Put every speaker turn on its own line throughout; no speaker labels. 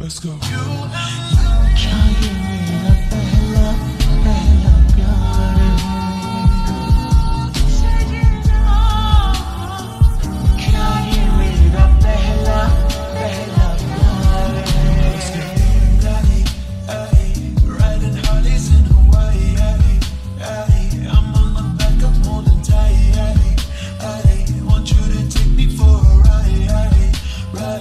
Let's go.
क्या ये मेरा पहला पहला प्यार है? क्या ये मेरा पहला पहला प्यार है?
Riding Harleys in Hawaii. I'm on the back of holding tight. Want you to take me for a ride.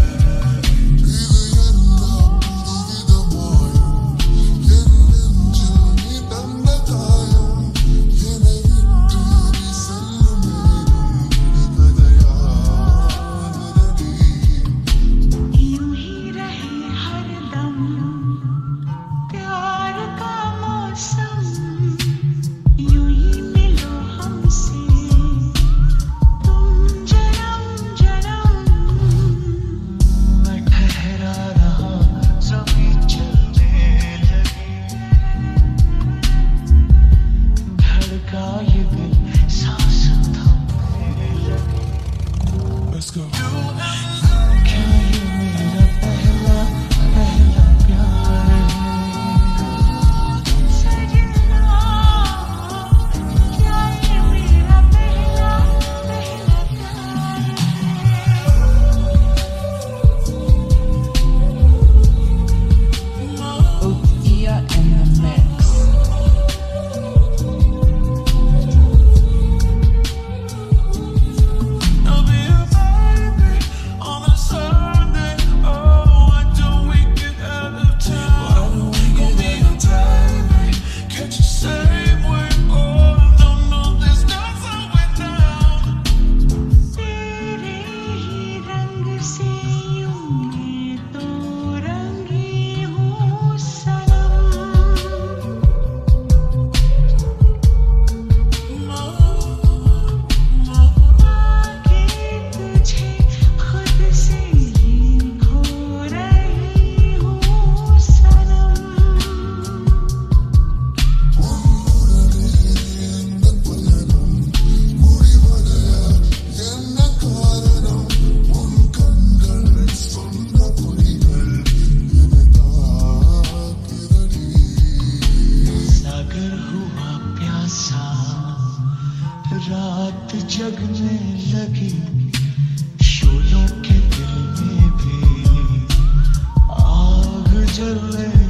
Let's go.
क्या ये मेरा पहला पहला प्यार है? क्या ये मेरा पहला पहला प्यार है? Ukia in the mix. रात जगने लगी, शोलों के दिल में भी आग जलने